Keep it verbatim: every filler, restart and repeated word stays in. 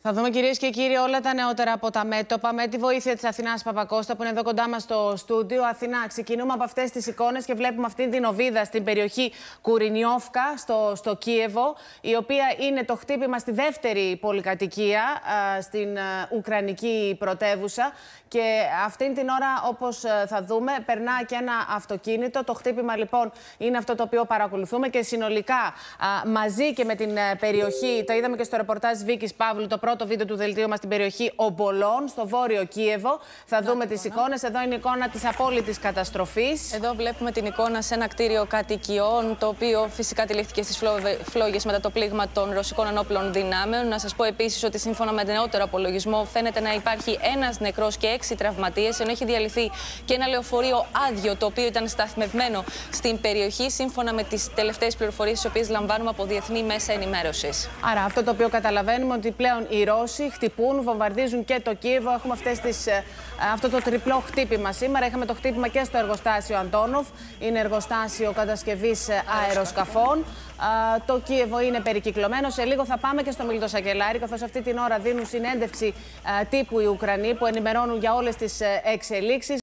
Θα δούμε, κυρίες και κύριοι, όλα τα νεότερα από τα μέτωπα με τη βοήθεια της Αθηνάς Παπακώστα, που είναι εδώ κοντά μας στο στούντιο. Αθηνά, ξεκινούμε από αυτές τις εικόνες και βλέπουμε αυτή την οβίδα στην περιοχή Κουρινιόφκα, στο, στο Κίεβο, η οποία είναι το χτύπημα στη δεύτερη πολυκατοικία α, στην α, Ουκρανική πρωτεύουσα. Και αυτήν την ώρα, όπως θα δούμε, περνά και ένα αυτοκίνητο. Το χτύπημα, λοιπόν, είναι αυτό το οποίο παρακολουθούμε και συνολικά α, μαζί και με την α, περιοχή, το είδαμε και στο ρεπορτάζ Βίκης Παύλου, το πρώτο βίντεο του δελτίου μας στην περιοχή Ομπολών, στο βόρειο Κίεβο. Θα δούμε να, τις εικόνες. Εδώ είναι η εικόνα της απόλυτης καταστροφής. Εδώ βλέπουμε την εικόνα σε ένα κτίριο κατοικιών, το οποίο φυσικά τυλίχθηκε στις φλόγες μετά το πλήγμα των ρωσικών ενόπλων δυνάμεων. Να σας πω επίσης ότι σύμφωνα με νεότερο απολογισμό φαίνεται να υπάρχει ένας νεκρός και έξι τραυματίες, ενώ έχει διαλυθεί και ένα λεωφορείο άδειο, το οποίο ήταν σταθμευμένο στην περιοχή, σύμφωνα με τις τελευταίες πληροφορίες τις οποίες λαμβάνουμε από διεθνή μέσα ενημέρωσης. Άρα, αυτό το οποίο καταλαβαίνουμε ότι πλέον οι Ρώσοι χτυπούν, βομβαρδίζουν και το Κίεβο. Έχουμε αυτές τις, αυτό το τριπλό χτύπημα σήμερα. Είχαμε το χτύπημα και στο εργοστάσιο Αντόνοφ. Είναι εργοστάσιο κατασκευής αεροσκαφών. Το Κίεβο είναι περικυκλωμένο. Σε λίγο θα πάμε και στο Μιλτοσακελάρι, καθώς αυτή την ώρα δίνουν συνέντευξη τύπου οι Ουκρανοί, που ενημερώνουν για όλες τις εξελίξεις.